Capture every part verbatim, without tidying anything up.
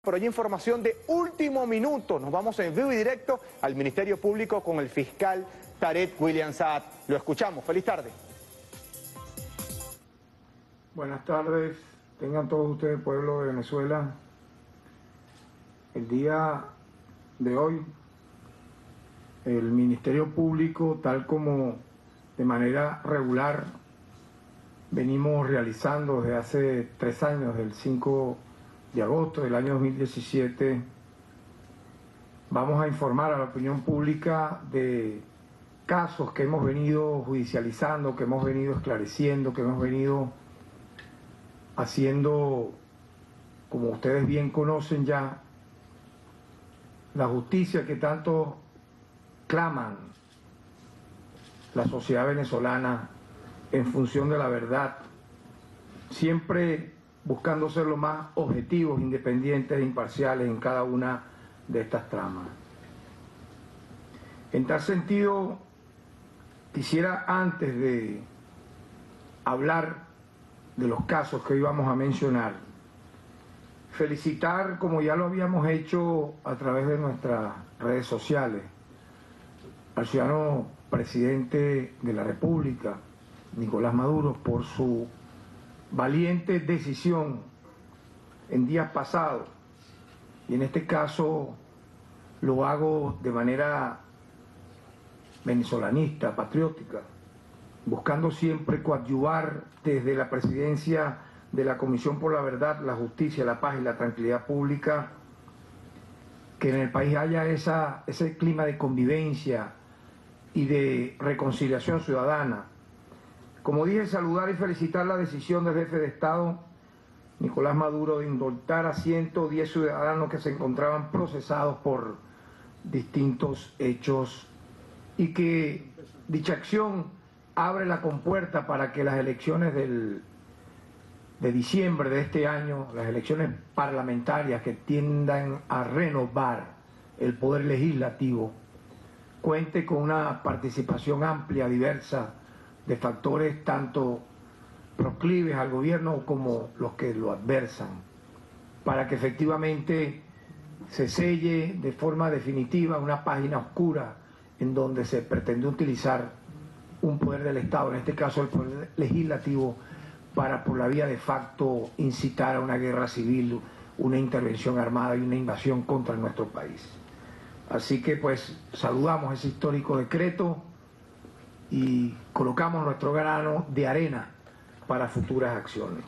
pero hay información de último minuto. Nos vamos en vivo y directo al Ministerio Público con el fiscal Tarek William Saad. Lo escuchamos. Feliz tarde. Buenas tardes. Tengan todos ustedes, pueblo de Venezuela. El día de hoy, el Ministerio Público, tal como de manera regular venimos realizando desde hace tres años, del cinco de agosto del año dos mil diecisiete, vamos a informar a la opinión pública de casos que hemos venido judicializando, que hemos venido esclareciendo, que hemos venido haciendo, como ustedes bien conocen ya, la justicia que tanto claman la sociedad venezolana en función de la verdad, siempre buscando ser lo más objetivos, independientes e imparciales en cada una de estas tramas. En tal sentido, quisiera, antes de hablar de los casos que hoy vamos a mencionar, felicitar, como ya lo habíamos hecho a través de nuestras redes sociales, al ciudadano presidente de la República, Nicolás Maduro, por su valiente decisión en días pasados, y en este caso lo hago de manera venezolanista, patriótica, buscando siempre coadyuvar desde la presidencia de la Comisión por la Verdad, la Justicia, la Paz y la Tranquilidad Pública, que en el país haya esa, ese clima de convivencia y de reconciliación ciudadana. Como dije, saludar y felicitar la decisión del jefe de Estado, Nicolás Maduro, de indultar a ciento diez ciudadanos que se encontraban procesados por distintos hechos, y que dicha acción abre la compuerta para que las elecciones del, de diciembre de este año, las elecciones parlamentarias que tiendan a renovar el poder legislativo, cuente con una participación amplia, diversa, de factores tanto proclives al gobierno como los que lo adversan, para que efectivamente se selle de forma definitiva una página oscura en donde se pretende utilizar un poder del Estado, en este caso el poder legislativo, para por la vía de facto incitar a una guerra civil, una intervención armada y una invasión contra nuestro país. Así que pues saludamos ese histórico decreto y colocamos nuestro grano de arena para futuras acciones.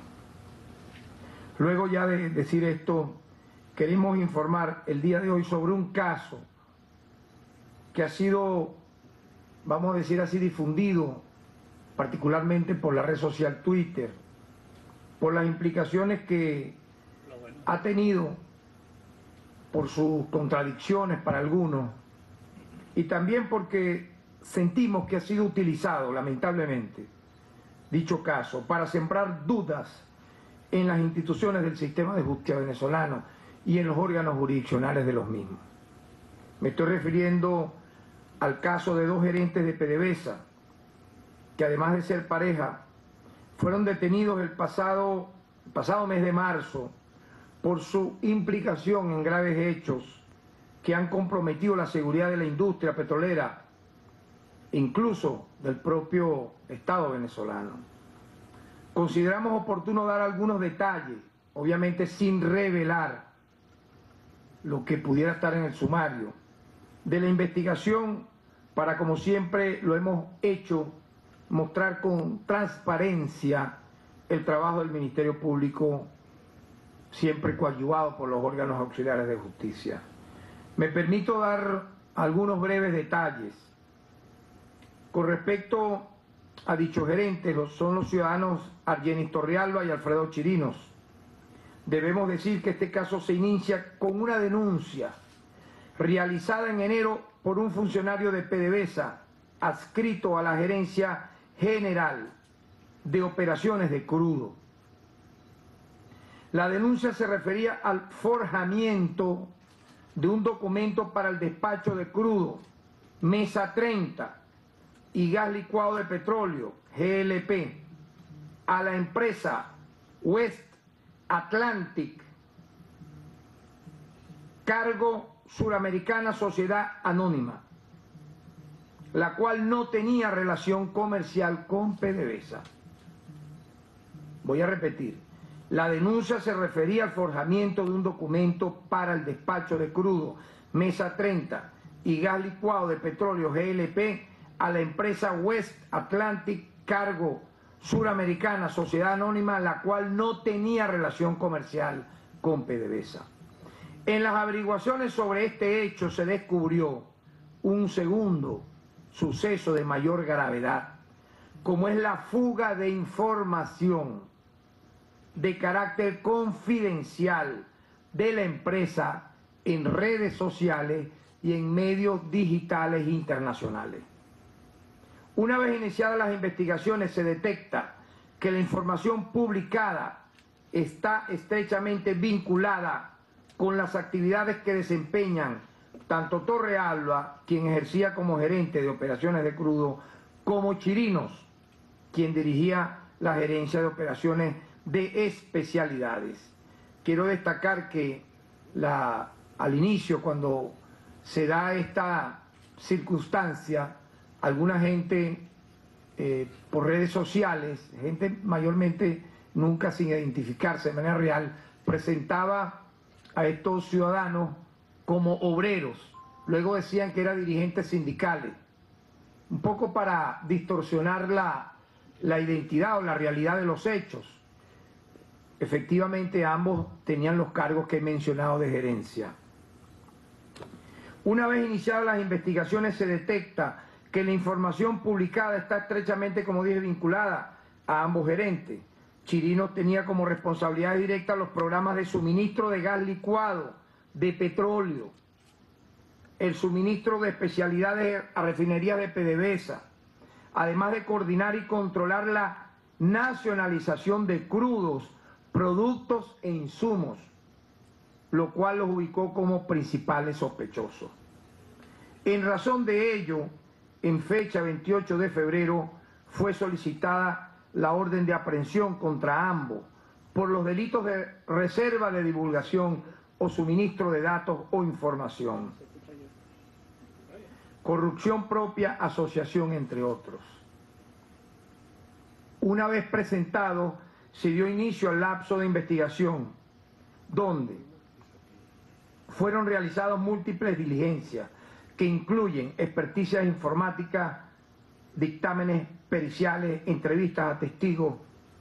Luego ya de decir esto, queremos informar el día de hoy sobre un caso que ha sido, vamos a decir así, difundido particularmente por la red social Twitter, por las implicaciones que ha tenido, por sus contradicciones para algunos, y también porque sentimos que ha sido utilizado, lamentablemente, dicho caso, para sembrar dudas en las instituciones del sistema de justicia venezolano y en los órganos jurisdiccionales de los mismos. Me estoy refiriendo al caso de dos gerentes de PDVSA, que además de ser pareja, fueron detenidos el pasado, el pasado mes de marzo por su implicación en graves hechos que han comprometido la seguridad de la industria petrolera, incluso del propio Estado venezolano. Consideramos oportuno dar algunos detalles, obviamente sin revelar lo que pudiera estar en el sumario, de la investigación, para, como siempre lo hemos hecho, mostrar con transparencia el trabajo del Ministerio Público, siempre coadyuvado por los órganos auxiliares de justicia. Me permito dar algunos breves detalles. Con respecto a dichos gerentes, son los ciudadanos Argenis Torrealba y Alfredo Chirinos. Debemos decir que este caso se inicia con una denuncia realizada en enero por un funcionario de PDVSA adscrito a la Gerencia General de Operaciones de Crudo. La denuncia se refería al forjamiento de un documento para el despacho de crudo, Mesa treinta, y gas licuado de petróleo, G L P, a la empresa West Atlantic Cargo Suramericana Sociedad Anónima, la cual no tenía relación comercial con PDVSA. Voy a repetir, la denuncia se refería al forjamiento de un documento para el despacho de crudo Mesa treinta y gas licuado de petróleo G L P a la empresa West Atlantic Cargo Suramericana Sociedad Anónima, la cual no tenía relación comercial con PDVSA. En las averiguaciones sobre este hecho se descubrió un segundo suceso de mayor gravedad, como es la fuga de información de carácter confidencial de la empresa en redes sociales y en medios digitales internacionales. Una vez iniciadas las investigaciones, se detecta que la información publicada está estrechamente vinculada con las actividades que desempeñan tanto Torrealba, quien ejercía como gerente de operaciones de crudo, como Chirinos, quien dirigía la gerencia de operaciones de especialidades. Quiero destacar que la, al inicio, cuando se da esta circunstancia, alguna gente eh, por redes sociales, gente mayormente nunca sin identificarse de manera real, presentaba a estos ciudadanos como obreros, luego decían que eran dirigentes sindicales, un poco para distorsionar la, la identidad o la realidad de los hechos. Efectivamente, ambos tenían los cargos que he mencionado de gerencia. Una vez iniciadas las investigaciones, se detecta que la información publicada está estrechamente, como dije, vinculada a ambos gerentes. Chirinos tenía como responsabilidad directa los programas de suministro de gas licuado, de petróleo, el suministro de especialidades a refinerías de PDVSA, además de coordinar y controlar la nacionalización de crudos, productos e insumos, lo cual los ubicó como principales sospechosos. En razón de ello, en fecha veintiocho de febrero, fue solicitada la orden de aprehensión contra ambos por los delitos de reserva de divulgación o suministro de datos o información, corrupción propia, asociación, entre otros. Una vez presentado, se dio inicio al lapso de investigación, donde fueron realizadas múltiples diligencias que incluyen experticias informáticas, dictámenes periciales, entrevistas a testigos,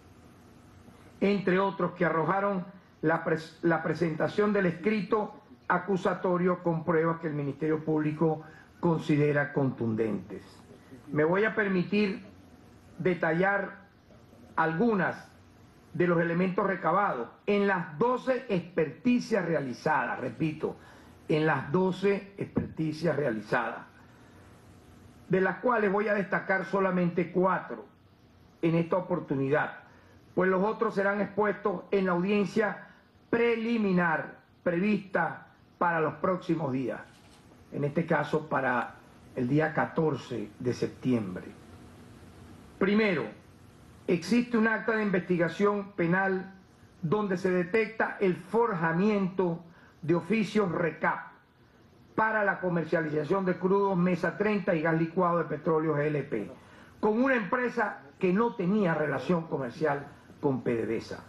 entre otros, que arrojaron la, pres la presentación del escrito acusatorio con pruebas que el Ministerio Público considera contundentes. Me voy a permitir detallar algunas de los elementos recabados en las doce experticias realizadas, repito, en las doce experticias realizadas, de las cuales voy a destacar solamente cuatro en esta oportunidad, pues los otros serán expuestos en la audiencia preliminar prevista para los próximos días, en este caso para el día catorce de septiembre. Primero, existe un acta de investigación penal donde se detecta el forjamiento de oficios RECAP para la comercialización de crudos Mesa treinta y gas licuado de petróleo G L P, con una empresa que no tenía relación comercial con PDVSA.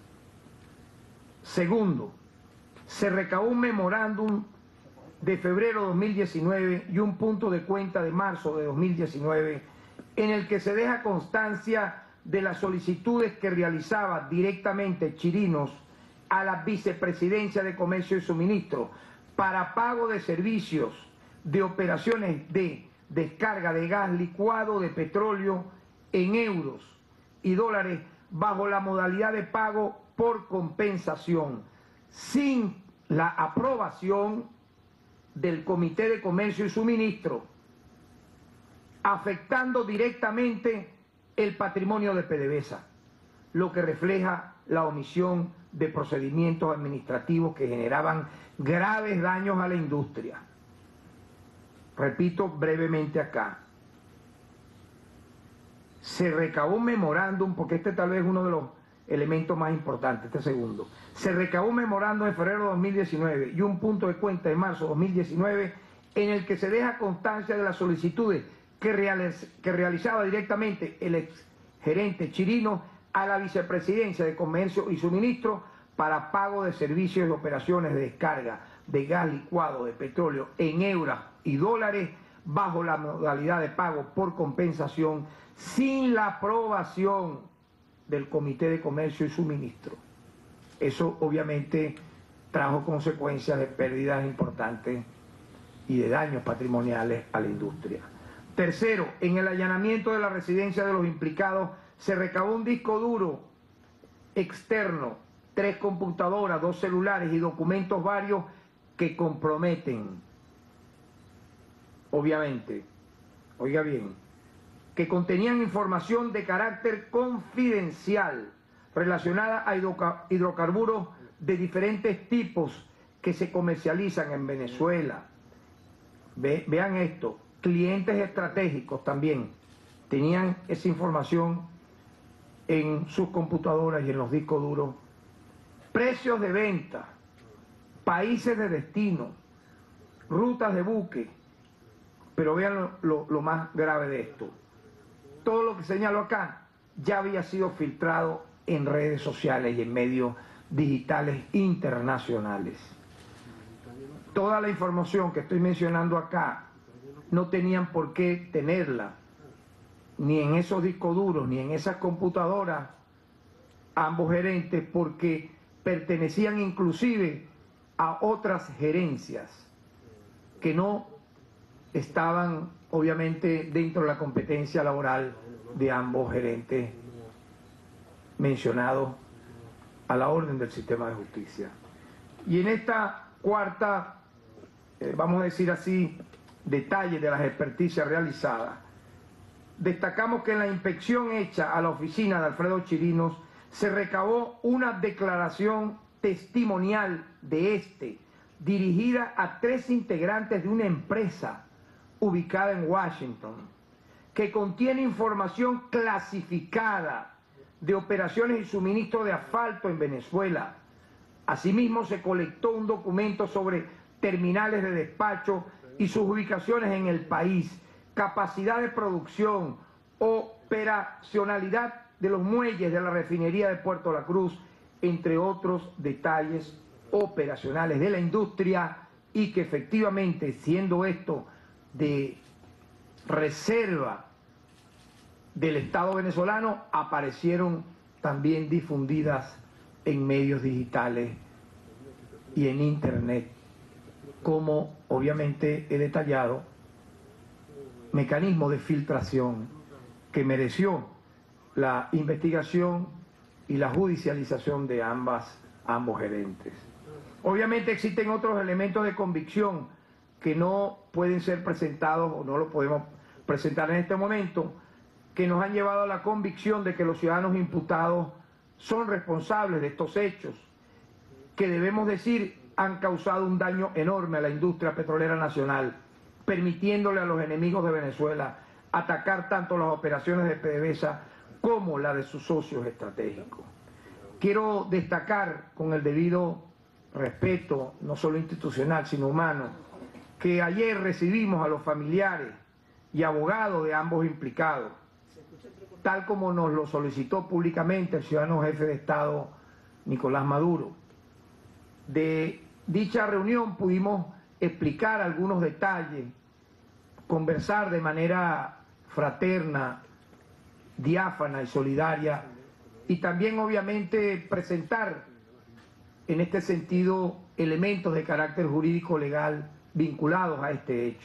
Segundo, se recabó un memorándum de febrero de dos mil diecinueve y un punto de cuenta de marzo de dos mil diecinueve en el que se deja constancia de las solicitudes que realizaba directamente Chirinos a la Vicepresidencia de Comercio y Suministro para pago de servicios de operaciones de descarga de gas licuado de petróleo en euros y dólares bajo la modalidad de pago por compensación, sin la aprobación del Comité de Comercio y Suministro, afectando directamente el patrimonio de PDVSA, lo que refleja la omisión de procedimientos administrativos que generaban graves daños a la industria. Repito brevemente acá, se recabó un memorándum, porque este tal vez es uno de los elemento más importante, este segundo. Se recabó un memorando en febrero de dos mil diecinueve y un punto de cuenta en marzo de dos mil diecinueve en el que se deja constancia de las solicitudes que, realiz que realizaba directamente el ex gerente Chirino a la Vicepresidencia de Comercio y Suministro para pago de servicios y operaciones de descarga de gas licuado de petróleo en euros y dólares bajo la modalidad de pago por compensación sin la aprobación del Comité de Comercio y Suministro. Eso obviamente trajo consecuencias de pérdidas importantes y de daños patrimoniales a la industria. Tercero, en el allanamiento de la residencia de los implicados se recabó un disco duro externo, tres computadoras, dos celulares y documentos varios que comprometen, obviamente, oiga bien, que contenían información de carácter confidencial relacionada a hidrocarburos de diferentes tipos que se comercializan en Venezuela. Ve, vean esto, clientes estratégicos también tenían esa información en sus computadoras y en los discos duros, precios de venta, países de destino, rutas de buque, pero vean lo, lo, lo más grave de esto. Todo lo que señalo acá ya había sido filtrado en redes sociales y en medios digitales internacionales. Toda la información que estoy mencionando acá no tenían por qué tenerla ni en esos discos duros ni en esas computadoras ambos gerentes, porque pertenecían inclusive a otras gerencias que no estaban obviamente dentro de la competencia laboral de ambos gerentes mencionados a la orden del sistema de justicia. Y en esta cuarta, eh, vamos a decir así, detalle de las experticias realizadas, destacamos que en la inspección hecha a la oficina de Alfredo Chirinos se recabó una declaración testimonial de este, dirigida a tres integrantes de una empresa ubicada en Washington, que contiene información clasificada de operaciones y suministro de asfalto en Venezuela. Asimismo, se colectó un documento sobre terminales de despacho y sus ubicaciones en el país, capacidad de producción, operacionalidad de los muelles de la refinería de Puerto La Cruz, entre otros detalles operacionales de la industria, y que efectivamente, siendo esto de reserva del Estado venezolano, aparecieron también difundidas en medios digitales y en internet, como obviamente he detallado, mecanismo de filtración que mereció la investigación y la judicialización de ambas, ambos gerentes. Obviamente existen otros elementos de convicción que no pueden ser presentados o no lo podemos presentar en este momento, que nos han llevado a la convicción de que los ciudadanos imputados son responsables de estos hechos, que debemos decir han causado un daño enorme a la industria petrolera nacional, permitiéndole a los enemigos de Venezuela atacar tanto las operaciones de PDVSA como la de sus socios estratégicos. Quiero destacar con el debido respeto, no solo institucional, sino humano, que ayer recibimos a los familiares y abogados de ambos implicados, tal como nos lo solicitó públicamente el ciudadano jefe de Estado Nicolás Maduro. De dicha reunión pudimos explicar algunos detalles, conversar de manera fraterna, diáfana y solidaria, y también obviamente presentar en este sentido elementos de carácter jurídico legal vinculados a este hecho.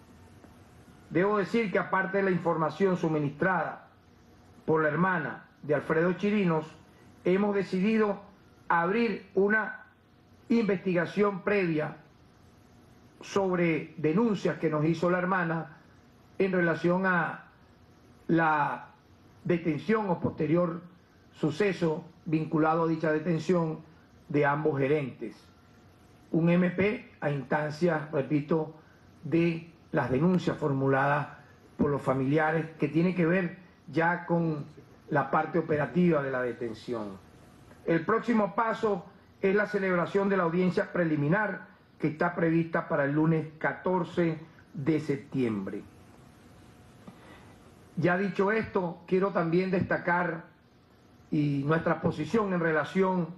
Debo decir que aparte de la información suministrada por la hermana de Alfredo Chirinos, hemos decidido abrir una investigación previa sobre denuncias que nos hizo la hermana en relación a la detención o posterior suceso vinculado a dicha detención de ambos gerentes. Un M P a instancias, repito, de las denuncias formuladas por los familiares, que tiene que ver ya con la parte operativa de la detención. El próximo paso es la celebración de la audiencia preliminar que está prevista para el lunes catorce de septiembre. Ya dicho esto, quiero también destacar y nuestra posición en relación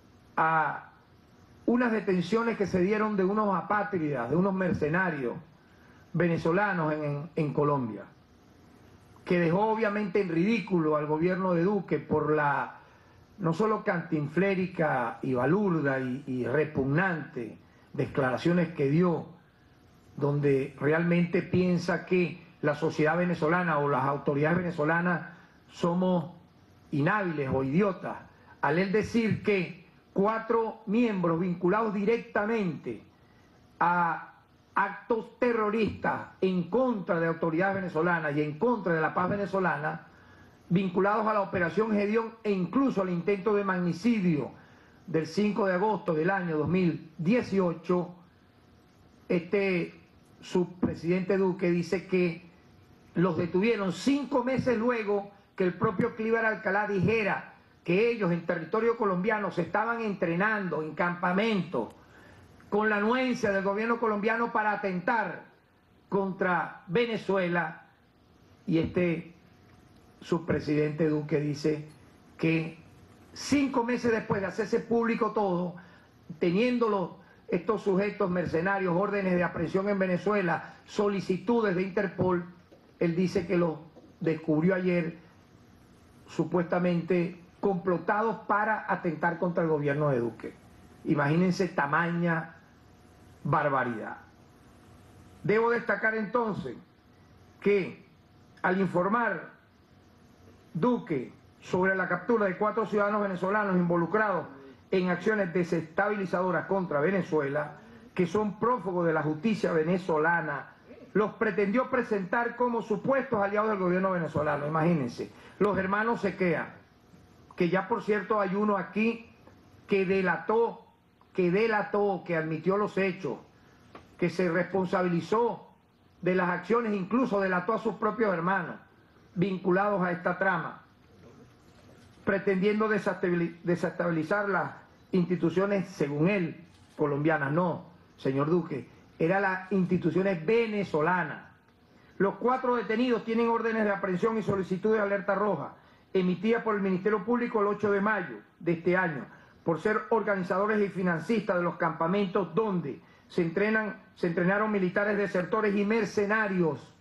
a unas detenciones que se dieron de unos apátridas, de unos mercenarios venezolanos en, en Colombia, que dejó obviamente en ridículo al gobierno de Duque por la no solo cantinflérica y balurda y, y repugnante declaraciones que dio, donde realmente piensa que la sociedad venezolana o las autoridades venezolanas somos inhábiles o idiotas, al él decir que cuatro miembros vinculados directamente a actos terroristas en contra de autoridades venezolanas y en contra de la paz venezolana, vinculados a la operación Gedeón e incluso al intento de magnicidio del cinco de agosto del año dos mil dieciocho, este subpresidente Duque dice que los detuvieron cinco meses luego que el propio Clíbar Alcalá dijera que ellos en territorio colombiano se estaban entrenando en campamentos con la anuencia del gobierno colombiano para atentar contra Venezuela, y este subpresidente Duque dice que cinco meses después de hacerse público todo, teniéndolo estos sujetos mercenarios, órdenes de aprehensión en Venezuela, solicitudes de Interpol, él dice que los descubrió ayer supuestamente complotados para atentar contra el gobierno de Duque. Imagínense tamaña barbaridad. Debo destacar entonces que al informar Duque sobre la captura de cuatro ciudadanos venezolanos involucrados en acciones desestabilizadoras contra Venezuela, que son prófugos de la justicia venezolana, los pretendió presentar como supuestos aliados del gobierno venezolano. Imagínense, los hermanos Sequea, que ya por cierto hay uno aquí que delató, que delató, que admitió los hechos, que se responsabilizó de las acciones, incluso delató a sus propios hermanos vinculados a esta trama, pretendiendo desestabilizar las instituciones, según él, colombianas. No, señor Duque, eran las instituciones venezolanas. Los cuatro detenidos tienen órdenes de aprehensión y solicitud de alerta roja, emitidas por el Ministerio Público el ocho de mayo de este año, por ser organizadores y financistas de los campamentos donde se, entrenan, se entrenaron militares desertores y mercenarios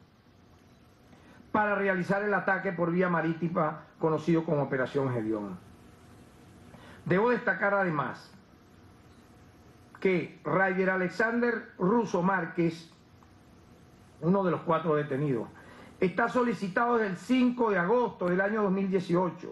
para realizar el ataque por vía marítima conocido como Operación Gedeón. Debo destacar además que Raider Alexander Russo Márquez, uno de los cuatro detenidos, está solicitado desde el cinco de agosto del año dos mil dieciocho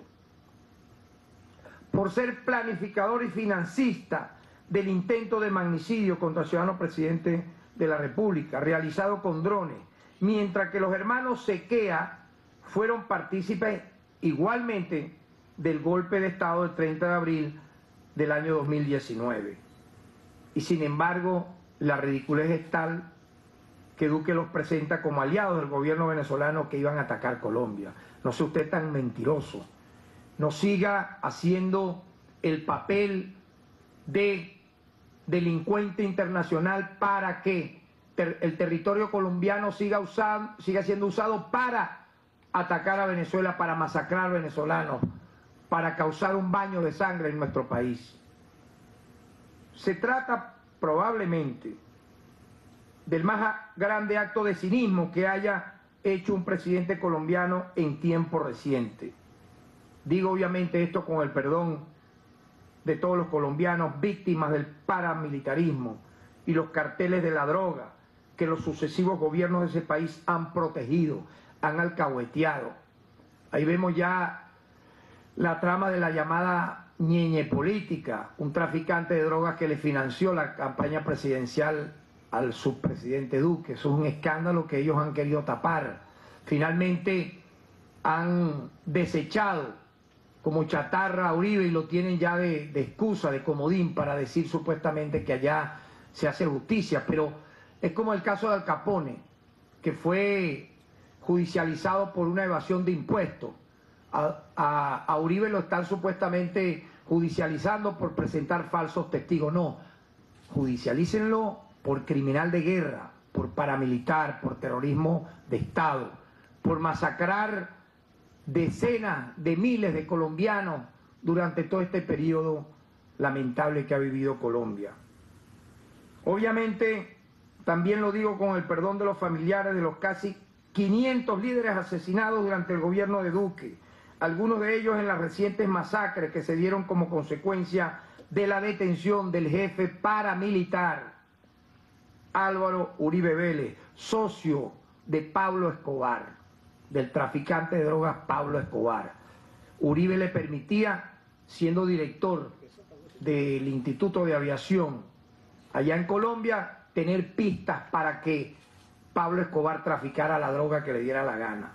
por ser planificador y financista del intento de magnicidio contra el ciudadano presidente de la República, realizado con drones, mientras que los hermanos Sequea fueron partícipes igualmente del golpe de Estado del treinta de abril del año dos mil diecinueve. Y sin embargo, la ridiculez es tal que Duque los presenta como aliados del gobierno venezolano que iban a atacar Colombia. No sea usted tan mentiroso. No siga haciendo el papel de delincuente internacional para que ter el territorio colombiano siga, usado, siga siendo usado para atacar a Venezuela, para masacrar venezolanos, para causar un baño de sangre en nuestro país. Se trata probablemente del más grande acto de cinismo que haya hecho un presidente colombiano en tiempo reciente. Digo obviamente esto con el perdón de todos los colombianos víctimas del paramilitarismo y los carteles de la droga que los sucesivos gobiernos de ese país han protegido, han alcahueteado. Ahí vemos ya la trama de la llamada ñeñe política, un traficante de drogas que le financió la campaña presidencial al subpresidente Duque. Eso es un escándalo que ellos han querido tapar. Finalmente han desechado como chatarra a Uribe y lo tienen ya de, de excusa, de comodín, para decir supuestamente que allá se hace justicia. Pero es como el caso de Al Capone, que fue judicializado por una evasión de impuestos. A, a, a Uribe lo están supuestamente judicializando por presentar falsos testigos. No, judicialícenlo por criminal de guerra, por paramilitar, por terrorismo de Estado, por masacrar decenas de miles de colombianos durante todo este periodo lamentable que ha vivido Colombia. Obviamente, también lo digo con el perdón de los familiares de los casi quinientos líderes asesinados durante el gobierno de Duque, algunos de ellos en las recientes masacres que se dieron como consecuencia de la detención del jefe paramilitar Álvaro Uribe Vélez, socio de Pablo Escobar, del traficante de drogas Pablo Escobar. Uribe le permitía, siendo director del Instituto de Aviación allá en Colombia, tener pistas para que Pablo Escobar traficara la droga que le diera la gana.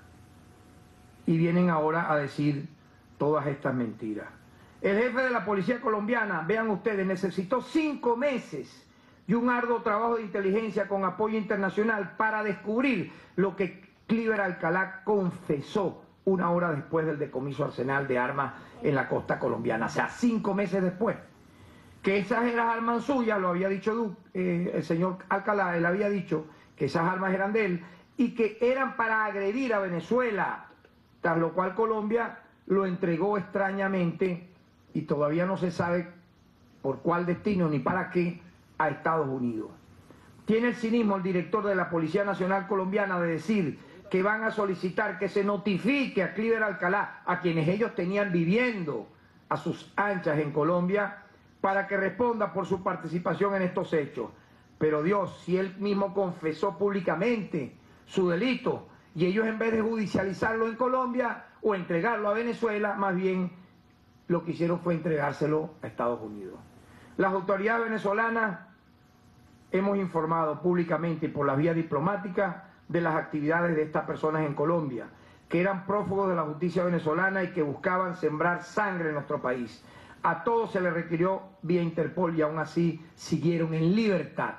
Y vienen ahora a decir todas estas mentiras. El jefe de la policía colombiana, vean ustedes, necesitó cinco meses y un arduo trabajo de inteligencia con apoyo internacional para descubrir lo que Cliver Alcalá confesó una hora después del decomiso arsenal de armas en la costa colombiana, o sea, cinco meses después. Que esas eran armas suyas, lo había dicho eh, el señor Alcalá, él había dicho que esas armas eran de él y que eran para agredir a Venezuela, tras lo cual Colombia lo entregó extrañamente y todavía no se sabe por cuál destino ni para qué a Estados Unidos. Tiene el cinismo el director de la Policía Nacional Colombiana de decir que van a solicitar que se notifique a Cliver Alcalá, a quienes ellos tenían viviendo a sus anchas en Colombia, para que responda por su participación en estos hechos. Pero Dios, si él mismo confesó públicamente su delito y ellos en vez de judicializarlo en Colombia o entregarlo a Venezuela, más bien lo que hicieron fue entregárselo a Estados Unidos. Las autoridades venezolanas hemos informado públicamente y por la vía diplomática de las actividades de estas personas en Colombia, que eran prófugos de la justicia venezolana y que buscaban sembrar sangre en nuestro país. A todos se les requirió vía Interpol y aún así siguieron en libertad.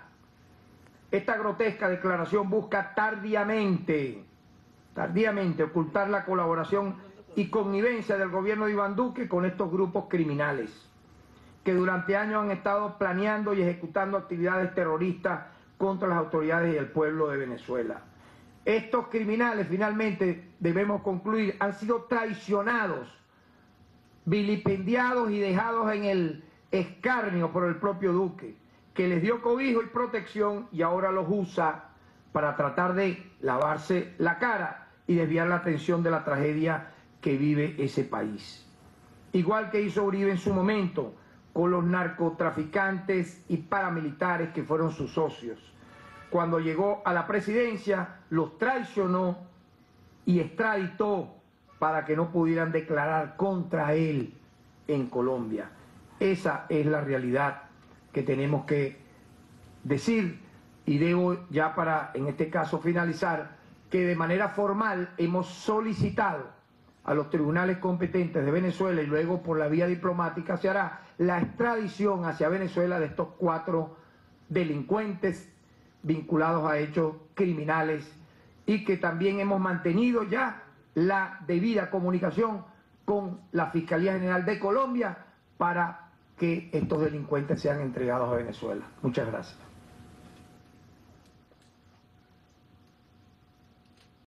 Esta grotesca declaración busca tardíamente, tardíamente ocultar la colaboración y connivencia del gobierno de Iván Duque con estos grupos criminales, que durante años han estado planeando y ejecutando actividades terroristas contra las autoridades y el pueblo de Venezuela. Estos criminales, finalmente, debemos concluir, han sido traicionados, vilipendiados y dejados en el escarnio por el propio Duque, que les dio cobijo y protección y ahora los usa para tratar de lavarse la cara y desviar la atención de la tragedia que vive ese país. Igual que hizo Uribe en su momento con los narcotraficantes y paramilitares que fueron sus socios. Cuando llegó a la presidencia, los traicionó y extraditó para que no pudieran declarar contra él en Colombia. Esa es la realidad que tenemos que decir, y debo ya para, en este caso, finalizar, que de manera formal hemos solicitado a los tribunales competentes de Venezuela y luego por la vía diplomática se hará la extradición hacia Venezuela de estos cuatro delincuentes vinculados a hechos criminales y que también hemos mantenido ya la debida comunicación con la Fiscalía General de Colombia para que estos delincuentes sean entregados a Venezuela. Muchas gracias.